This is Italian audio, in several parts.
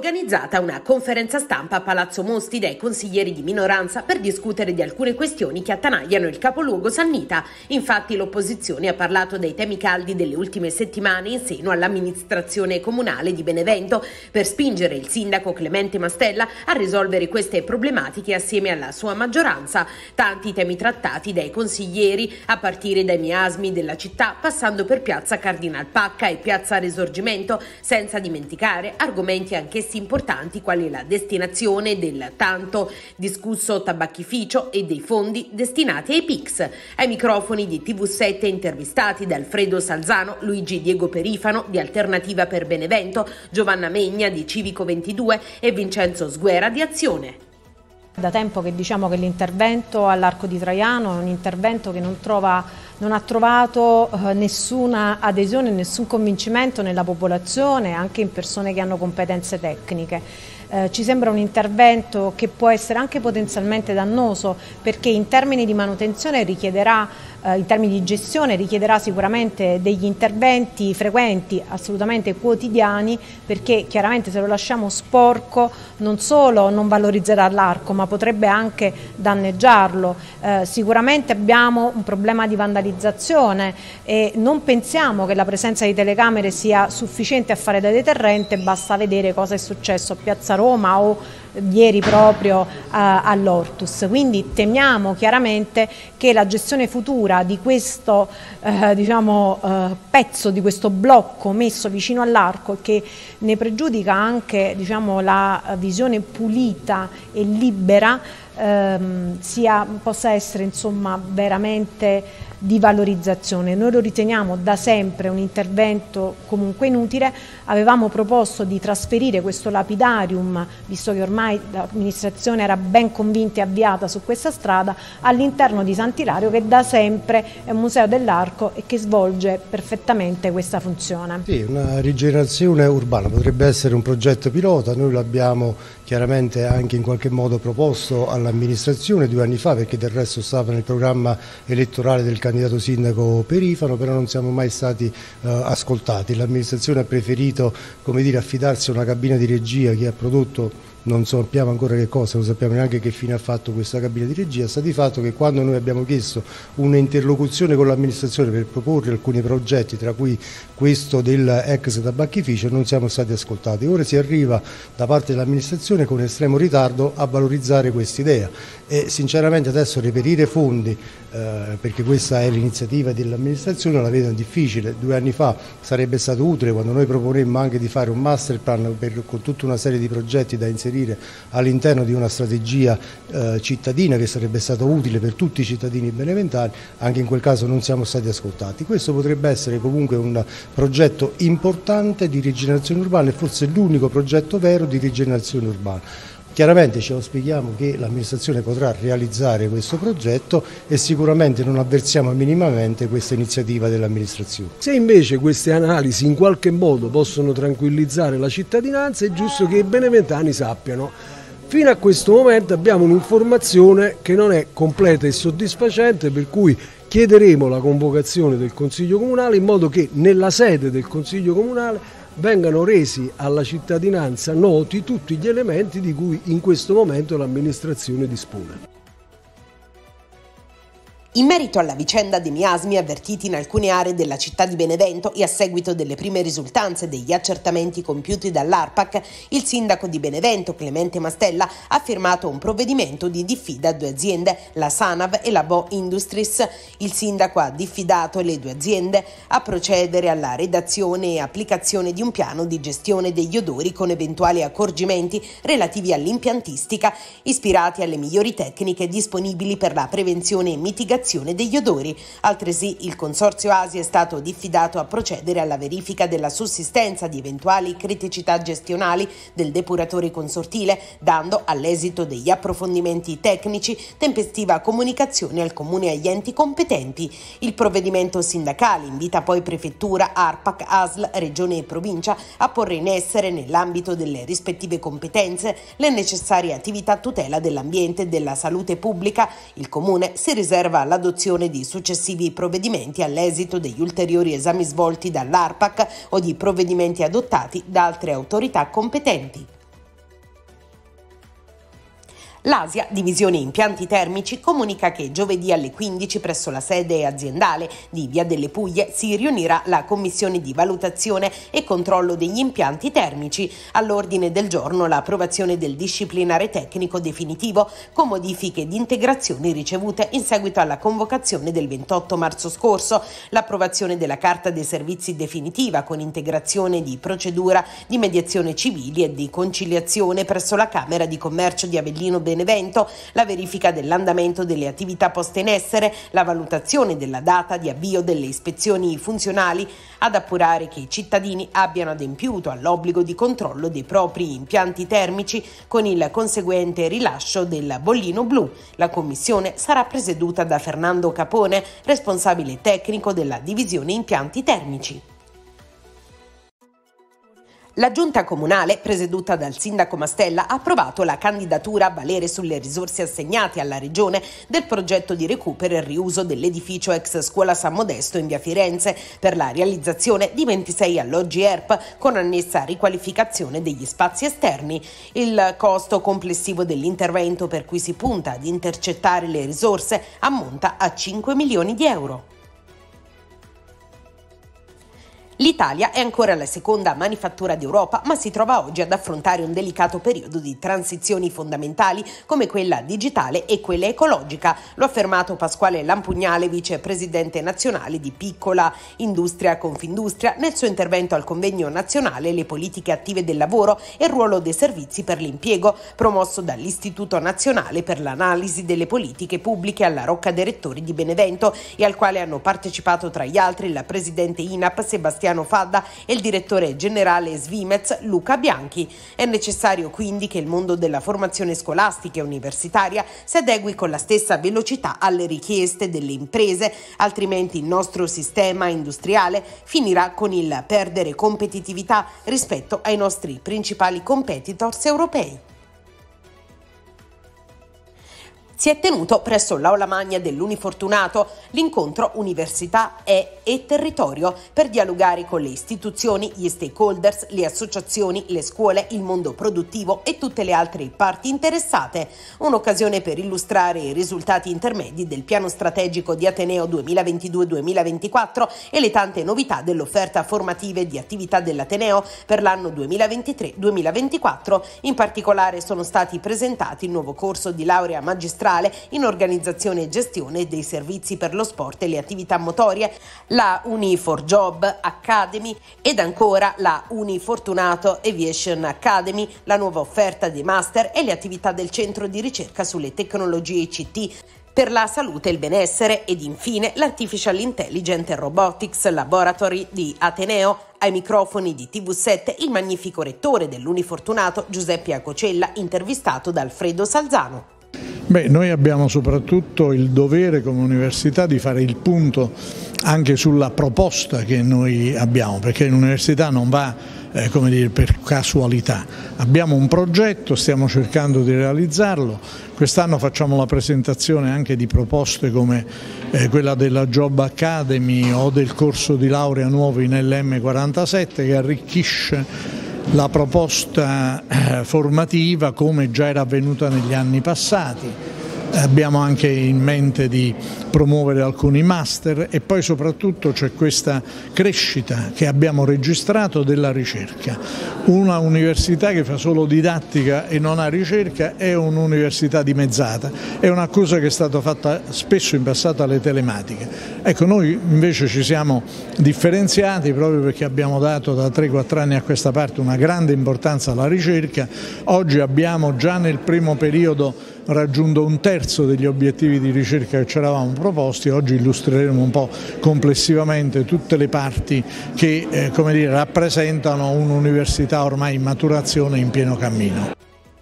organizzata una conferenza stampa a Palazzo Mosti dai consiglieri di minoranza per discutere di alcune questioni che attanagliano il capoluogo sannita. Infatti l'opposizione ha parlato dei temi caldi delle ultime settimane in seno all'amministrazione comunale di Benevento per spingere il sindaco Clemente Mastella a risolvere queste problematiche assieme alla sua maggioranza. Tanti temi trattati dai consiglieri, a partire dai miasmi della città, passando per piazza Cardinal Pacca e piazza Risorgimento, senza dimenticare argomenti anch'essi importanti quali la destinazione del tanto discusso tabacchificio e dei fondi destinati ai PICS. Ai microfoni di TV7 intervistati da Alfredo Salzano, Luigi Diego Perifano di Alternativa per Benevento, Giovanna Megna di Civico 22 e Vincenzo Sguera di Azione. Da tempo che diciamo che l'intervento all'Arco di Traiano è un intervento che non ha trovato nessuna adesione, nessun convincimento nella popolazione, anche in persone che hanno competenze tecniche. Ci sembra un intervento che può essere anche potenzialmente dannoso, perché in termini di manutenzione in termini di gestione richiederà sicuramente degli interventi frequenti, assolutamente quotidiani, perché chiaramente se lo lasciamo sporco non solo non valorizzerà l'arco, ma potrebbe anche danneggiarlo. Sicuramente abbiamo un problema di vandalizzazione e non pensiamo che la presenza di telecamere sia sufficiente a fare da deterrente, basta vedere cosa è successo a Piazza Roma o ieri proprio all'Ortus. Quindi temiamo chiaramente che la gestione futura di questo pezzo, di questo blocco messo vicino all'arco, che ne pregiudica anche la visione pulita e libera, possa essere veramente di valorizzazione. Noi lo riteniamo da sempre un intervento comunque inutile. Avevamo proposto di trasferire questo lapidarium, visto che ormai l'amministrazione era ben convinta e avviata su questa strada, all'interno di Sant'Ilario, che da sempre è un museo dell'arco e che svolge perfettamente questa funzione. Sì, una rigenerazione urbana potrebbe essere un progetto pilota. Noi l'abbiamo chiaramente anche in qualche modo proposto all'amministrazione 2 anni fa, perché del resto stava nel programma elettorale del candidato sindaco Perifano, però non siamo mai stati ascoltati. L'amministrazione ha preferito, affidarsi a una cabina di regia che ha prodotto, non sappiamo ancora che cosa, non sappiamo neanche che fine ha fatto questa cabina di regia. Sta di fatto che quando noi abbiamo chiesto un'interlocuzione con l'amministrazione per proporre alcuni progetti, tra cui questo del ex tabacchificio, non siamo stati ascoltati. Ora si arriva da parte dell'amministrazione con estremo ritardo a valorizzare quest'idea e sinceramente adesso reperire fondi, perché questa è l'iniziativa dell'amministrazione, la vedo difficile. 2 anni fa sarebbe stato utile, quando noi proponemmo anche di fare un master plan con tutta una serie di progetti da inserire all'interno di una strategia cittadina, che sarebbe stato utile per tutti i cittadini beneventani. Anche in quel caso non siamo stati ascoltati. Questo potrebbe essere comunque un progetto importante di rigenerazione urbana e forse l'unico progetto vero di rigenerazione urbana. Chiaramente ci auspichiamo che l'amministrazione potrà realizzare questo progetto e sicuramente non avversiamo minimamente questa iniziativa dell'amministrazione. Se invece queste analisi in qualche modo possono tranquillizzare la cittadinanza, è giusto che i beneventani sappiano. Fino a questo momento abbiamo un'informazione che non è completa e soddisfacente, per cui chiederemo la convocazione del Consiglio Comunale in modo che nella sede del Consiglio Comunale vengano resi alla cittadinanza noti tutti gli elementi di cui in questo momento l'amministrazione dispone. In merito alla vicenda dei miasmi avvertiti in alcune aree della città di Benevento e a seguito delle prime risultanze degli accertamenti compiuti dall'ARPAC, il sindaco di Benevento, Clemente Mastella, ha firmato un provvedimento di diffida a 2 aziende, la Sanav e la Bo Industries. Il sindaco ha diffidato le 2 aziende a procedere alla redazione e applicazione di un piano di gestione degli odori con eventuali accorgimenti relativi all'impiantistica, ispirati alle migliori tecniche disponibili per la prevenzione e mitigazione degli odori. Altresì il Consorzio ASI è stato diffidato a procedere alla verifica della sussistenza di eventuali criticità gestionali del depuratore consortile, dando all'esito degli approfondimenti tecnici tempestiva comunicazione al Comune e agli enti competenti. Il provvedimento sindacale invita poi Prefettura, ARPAC, ASL, Regione e Provincia a porre in essere, nell'ambito delle rispettive competenze, le necessarie attività a tutela dell'ambiente e della salute pubblica. Il Comune si riserva l'adozione di successivi provvedimenti all'esito degli ulteriori esami svolti dall'ARPAC o di provvedimenti adottati da altre autorità competenti. L'Asia, divisione impianti termici, comunica che giovedì alle 15 presso la sede aziendale di Via delle Puglie si riunirà la commissione di valutazione e controllo degli impianti termici. All'ordine del giorno l'approvazione del disciplinare tecnico definitivo con modifiche ed integrazioni ricevute in seguito alla convocazione del 28 marzo scorso, l'approvazione della carta dei servizi definitiva con integrazione di procedura di mediazione civili e di conciliazione presso la Camera di Commercio di Avellino Benevento, la verifica dell'andamento delle attività poste in essere, la valutazione della data di avvio delle ispezioni funzionali ad appurare che i cittadini abbiano adempiuto all'obbligo di controllo dei propri impianti termici con il conseguente rilascio del bollino blu. La commissione sarà presieduta da Fernando Capone, responsabile tecnico della divisione impianti termici. La giunta comunale, presieduta dal sindaco Mastella, ha approvato la candidatura a valere sulle risorse assegnate alla regione del progetto di recupero e riuso dell'edificio ex scuola San Modesto in via Firenze per la realizzazione di 26 alloggi ERP con annessa riqualificazione degli spazi esterni. Il costo complessivo dell'intervento, per cui si punta ad intercettare le risorse, ammonta a 5 milioni di euro. L'Italia è ancora la seconda manifattura d'Europa, ma si trova oggi ad affrontare un delicato periodo di transizioni fondamentali come quella digitale e quella ecologica. Lo ha affermato Pasquale Lampugnale, vicepresidente nazionale di Piccola Industria Confindustria, nel suo intervento al convegno nazionale Le politiche attive del lavoro e il ruolo dei servizi per l'impiego, promosso dall'Istituto Nazionale per l'Analisi delle Politiche Pubbliche alla Rocca dei Rettori di Benevento, e al quale hanno partecipato tra gli altri la presidente INAP Sebastiano Fadda e il direttore generale Svimez Luca Bianchi. È necessario quindi che il mondo della formazione scolastica e universitaria si adegui con la stessa velocità alle richieste delle imprese, altrimenti il nostro sistema industriale finirà con il perdere competitività rispetto ai nostri principali competitors europei. Si è tenuto presso l'Aula Magna dell'Unifortunato l'incontro Università e Territorio per dialogare con le istituzioni, gli stakeholders, le associazioni, le scuole, il mondo produttivo e tutte le altre parti interessate. Un'occasione per illustrare i risultati intermedi del piano strategico di Ateneo 2022-2024 e le tante novità dell'offerta formativa e di attività dell'Ateneo per l'anno 2023-2024. In particolare sono stati presentati il nuovo corso di laurea magistrale in organizzazione e gestione dei servizi per lo sport e le attività motorie, la Uni4Job Academy ed ancora la Unifortunato Aviation Academy, la nuova offerta dei master e le attività del centro di ricerca sulle tecnologie ICT per la salute e il benessere, ed infine l'Artificial Intelligence Robotics Laboratory di Ateneo. Ai microfoni di TV7 il magnifico rettore dell'Unifortunato Giuseppe Acocella, intervistato da Alfredo Salzano. Noi abbiamo soprattutto il dovere come università di fare il punto anche sulla proposta che noi abbiamo, perché l'università non va per casualità. Abbiamo un progetto, stiamo cercando di realizzarlo. Quest'anno facciamo la presentazione anche di proposte come quella della Job Academy o del corso di laurea nuovo in LM47, che arricchisce la proposta formativa come già era avvenuta negli anni passati. Abbiamo anche in mente di promuovere alcuni master e poi soprattutto c'è questa crescita che abbiamo registrato della ricerca. Una università che fa solo didattica e non ha ricerca è un'università dimezzata, è un'accusa che è stata fatta spesso in passato alle telematiche. Ecco, noi invece ci siamo differenziati proprio perché abbiamo dato da 3-4 anni a questa parte una grande importanza alla ricerca. Oggi abbiamo già nel primo periodo raggiunto 1/3 degli obiettivi di ricerca che ci eravamo proposti. Oggi illustreremo un po' complessivamente tutte le parti che rappresentano un'università ormai in maturazione e in pieno cammino.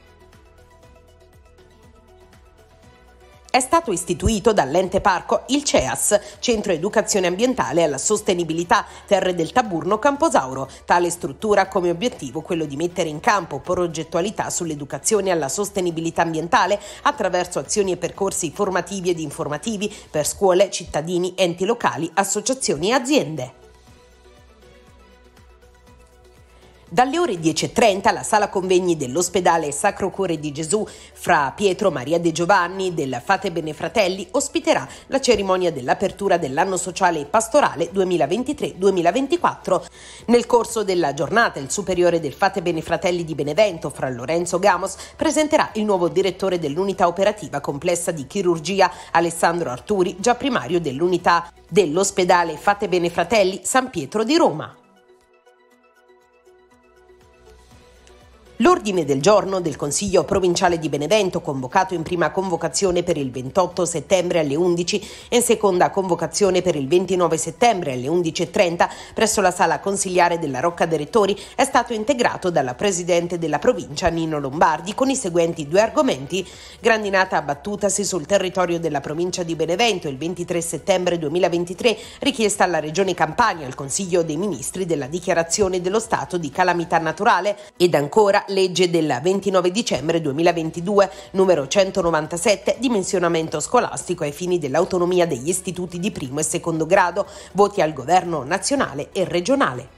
È stato istituito dall'ente parco il CEAS, Centro Educazione Ambientale alla Sostenibilità Terre del Taburno Camposauro. Tale struttura ha come obiettivo quello di mettere in campo progettualità sull'educazione alla sostenibilità ambientale attraverso azioni e percorsi formativi ed informativi per scuole, cittadini, enti locali, associazioni e aziende. Dalle ore 10:30 alla sala convegni dell'ospedale Sacro Cuore di Gesù fra Pietro Maria De Giovanni del Fate Bene Fratelli ospiterà la cerimonia dell'apertura dell'anno sociale e pastorale 2023-2024. Nel corso della giornata il superiore del Fate Bene Fratelli di Benevento, Fra Lorenzo Gamos, presenterà il nuovo direttore dell'unità operativa complessa di chirurgia, Alessandro Arturi, già primario dell'unità dell'ospedale Fate Bene Fratelli San Pietro di Roma. L'ordine del giorno del Consiglio Provinciale di Benevento, convocato in prima convocazione per il 28 settembre alle 11 e in seconda convocazione per il 29 settembre alle 11:30 presso la sala consiliare della Rocca dei Rettori, è stato integrato dalla Presidente della Provincia Nino Lombardi con i seguenti due argomenti: grandinata abbattutasi sul territorio della Provincia di Benevento il 23 settembre 2023, richiesta alla Regione Campania al Consiglio dei Ministri della dichiarazione dello stato di calamità naturale, ed ancora legge del 29 dicembre 2022, numero 197, dimensionamento scolastico ai fini dell'autonomia degli istituti di primo e secondo grado, voti al governo nazionale e regionale.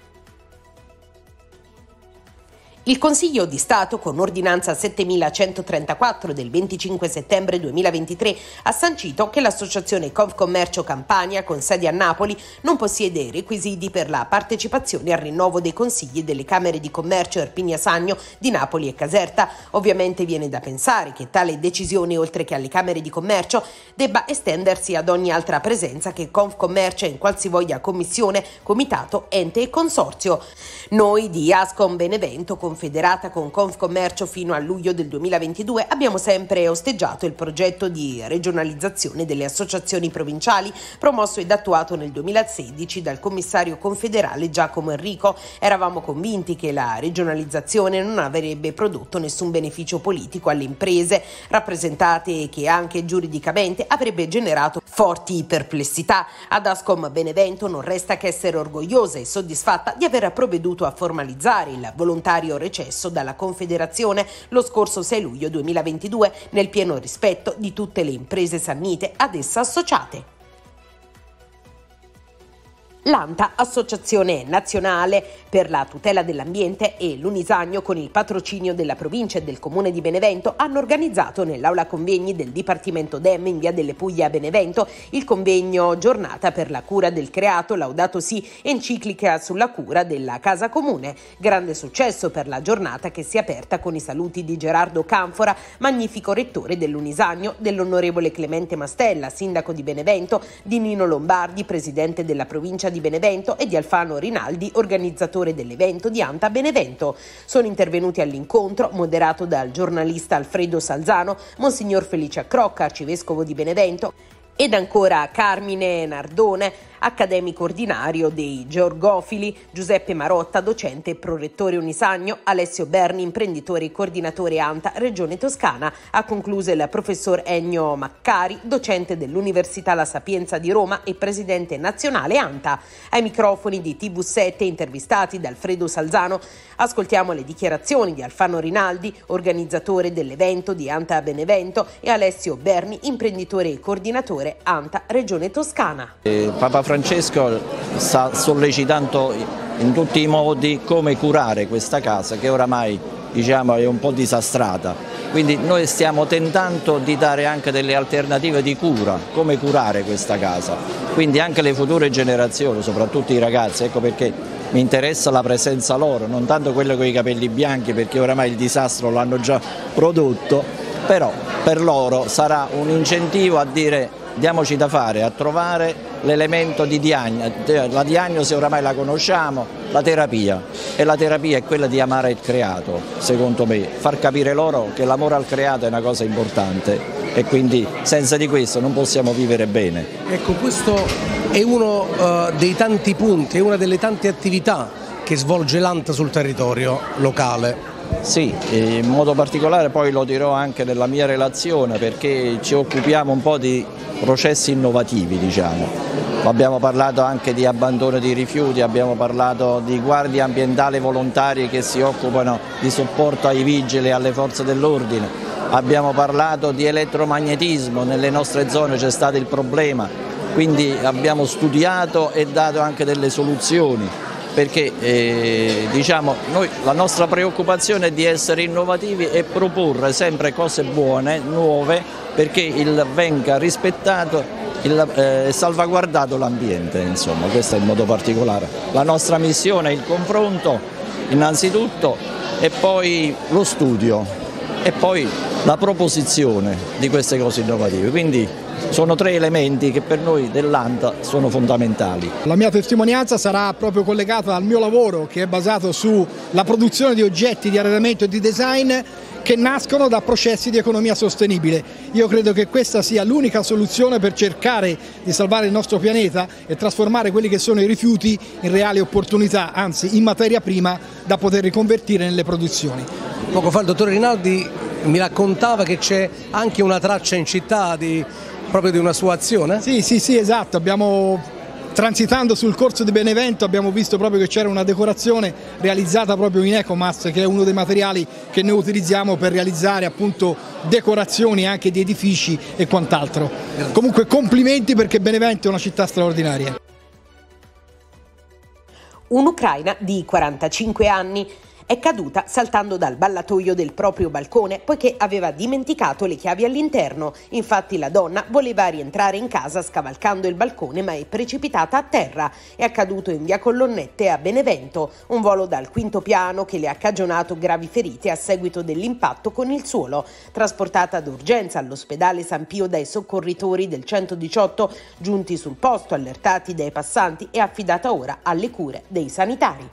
Il Consiglio di Stato, con ordinanza 7134 del 25 settembre 2023, ha sancito che l'associazione Confcommercio Campania, con sede a Napoli, non possiede i requisiti per la partecipazione al rinnovo dei consigli delle Camere di Commercio Erpinia Sagno di Napoli e Caserta. Ovviamente viene da pensare che tale decisione, oltre che alle Camere di Commercio, debba estendersi ad ogni altra presenza che Confcommercio in qualsivoglia commissione, comitato, ente e consorzio. Noi di Ascom Benevento, confederata con Confcommercio fino a luglio del 2022, abbiamo sempre osteggiato il progetto di regionalizzazione delle associazioni provinciali promosso ed attuato nel 2016 dal commissario confederale Giacomo Enrico. Eravamo convinti che la regionalizzazione non avrebbe prodotto nessun beneficio politico alle imprese rappresentate e che anche giuridicamente avrebbe generato forti perplessità. Ad Ascom Benevento non resta che essere orgogliosa e soddisfatta di aver provveduto a formalizzare il volontario recesso dalla Confederazione lo scorso 6 luglio 2022 nel pieno rispetto di tutte le imprese sannite ad essa associate. L'ANTA, Associazione Nazionale per la Tutela dell'Ambiente, e l'Unisagno, con il patrocinio della provincia e del comune di Benevento, hanno organizzato nell'aula convegni del Dipartimento DEM in via delle Puglie a Benevento il convegno Giornata per la cura del creato, Laudato Si, enciclica sulla cura della casa comune. Grande successo per la giornata, che si è aperta con i saluti di Gerardo Canfora, magnifico rettore dell'Unisagno, dell'onorevole Clemente Mastella, sindaco di Benevento, di Nino Lombardi, presidente della provincia di Benevento, e di Alfano Rinaldi, organizzatore dell'evento di ANTA Benevento. Sono intervenuti all'incontro, moderato dal giornalista Alfredo Salzano, Monsignor Felice Crocca, arcivescovo di Benevento, ed ancora Carmine Nardone, accademico ordinario dei Georgofili, Giuseppe Marotta, docente e prorettore Unisagno, Alessio Berni, imprenditore e coordinatore ANTA Regione Toscana. Ha concluso il professor Ennio Maccari, docente dell'Università La Sapienza di Roma e presidente nazionale ANTA. Ai microfoni di TV7, intervistati da Alfredo Salzano, ascoltiamo le dichiarazioni di Alfano Rinaldi, organizzatore dell'evento di ANTA Benevento, e Alessio Berni, imprenditore e coordinatore ANTA Regione Toscana. Papa Francesco sta sollecitando in tutti i modi come curare questa casa, che oramai è un po' disastrata. Quindi noi stiamo tentando di dare anche delle alternative di cura, come curare questa casa. Quindi anche le future generazioni, soprattutto i ragazzi, ecco perché mi interessa la presenza loro, non tanto quello con i capelli bianchi, perché oramai il disastro l'hanno già prodotto, però per loro sarà un incentivo a dire: diamoci da fare, a trovare l'elemento di diagnosi. La diagnosi oramai la conosciamo, la terapia, e la terapia è quella di amare il creato, secondo me, far capire loro che l'amore al creato è una cosa importante e quindi senza di questo non possiamo vivere bene. Ecco, questo è uno dei tanti punti, è una delle tante attività che svolge l'ANTA sul territorio locale. Sì, in modo particolare poi lo dirò anche nella mia relazione, perché ci occupiamo un po' di processi innovativi, Abbiamo parlato anche di abbandono di rifiuti, abbiamo parlato di guardie ambientali volontarie che si occupano di supporto ai vigili e alle forze dell'ordine, abbiamo parlato di elettromagnetismo, nelle nostre zone c'è stato il problema, quindi abbiamo studiato e dato anche delle soluzioni perché diciamo, la nostra preoccupazione è di essere innovativi e proporre sempre cose buone, nuove, perché venga rispettato e salvaguardato l'ambiente, insomma, questo è in modo particolare. La nostra missione è il confronto innanzitutto e poi lo studio e poi la proposizione di queste cose innovative, quindi sono 3 elementi che per noi dell'ANTA sono fondamentali. La mia testimonianza sarà proprio collegata al mio lavoro, che è basato sulla produzione di oggetti di arredamento e di design che nascono da processi di economia sostenibile. Io credo che questa sia l'unica soluzione per cercare di salvare il nostro pianeta e trasformare quelli che sono i rifiuti in reali opportunità, anzi in materia prima da poter riconvertire nelle produzioni. Poco fa il dottore Rinaldi mi raccontava che c'è anche una traccia in città proprio di una sua azione? Sì, esatto. Transitando sul corso di Benevento abbiamo visto proprio che c'era una decorazione realizzata proprio in Ecomass, che è uno dei materiali che noi utilizziamo per realizzare appunto decorazioni anche di edifici e quant'altro. Comunque complimenti, perché Benevento è una città straordinaria. Un'ucraina di 45 anni è caduta saltando dal ballatoio del proprio balcone poiché aveva dimenticato le chiavi all'interno. Infatti la donna voleva rientrare in casa scavalcando il balcone, ma è precipitata a terra. È accaduto in via Collonnette a Benevento, un volo dal 5° piano che le ha cagionato gravi ferite a seguito dell'impatto con il suolo. Trasportata d'urgenza all'ospedale San Pio dai soccorritori del 118 giunti sul posto, allertati dai passanti, e affidata ora alle cure dei sanitari.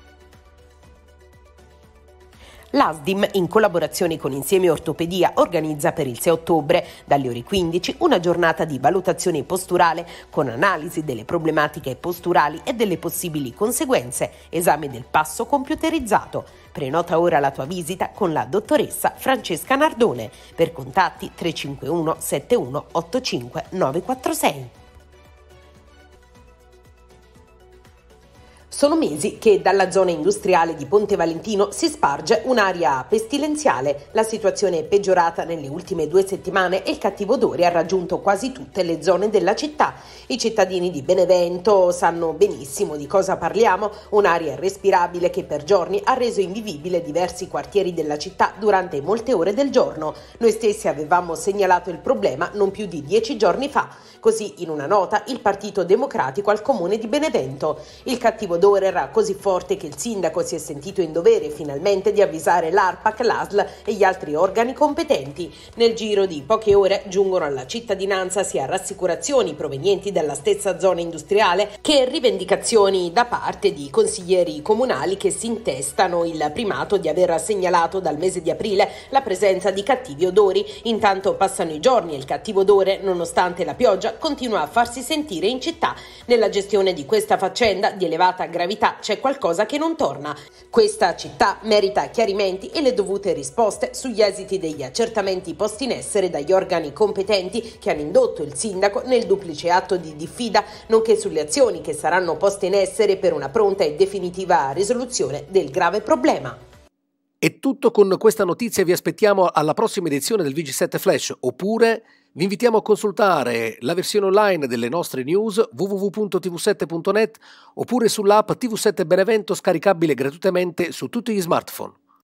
L'ASDIM, in collaborazione con Insieme Ortopedia, organizza per il 6 ottobre, dalle ore 15, una giornata di valutazione posturale con analisi delle problematiche posturali e delle possibili conseguenze, esame del passo computerizzato. Prenota ora la tua visita con la dottoressa Francesca Nardone. Per contatti 351 71 85 946. Sono mesi che dalla zona industriale di Ponte Valentino si sparge un'aria pestilenziale. La situazione è peggiorata nelle ultime 2 settimane e il cattivo odore ha raggiunto quasi tutte le zone della città. I cittadini di Benevento sanno benissimo di cosa parliamo, un'aria irrespirabile che per giorni ha reso invivibile diversi quartieri della città durante molte ore del giorno. Noi stessi avevamo segnalato il problema non più di 10 giorni fa. Così, in una nota, il Partito Democratico al Comune di Benevento. Il cattivo odore era così forte che il sindaco si è sentito in dovere finalmente di avvisare l'ARPAC, l'ASL e gli altri organi competenti. Nel giro di poche ore giungono alla cittadinanza sia rassicurazioni provenienti dalla stessa zona industriale che rivendicazioni da parte di consiglieri comunali che si intestano il primato di aver segnalato dal mese di aprile la presenza di cattivi odori. Intanto passano i giorni e il cattivo odore, nonostante la pioggia, continua a farsi sentire in città. Nella gestione di questa faccenda di elevata gravità c'è qualcosa che non torna. Questa città merita chiarimenti e le dovute risposte sugli esiti degli accertamenti posti in essere dagli organi competenti che hanno indotto il sindaco nel duplice atto di diffida, nonché sulle azioni che saranno poste in essere per una pronta e definitiva risoluzione del grave problema. È tutto con questa notizia, vi aspettiamo alla prossima edizione del VG7 Flash, oppure vi invitiamo a consultare la versione online delle nostre news www.tv7.net oppure sull'app TV7 Benevento, scaricabile gratuitamente su tutti gli smartphone.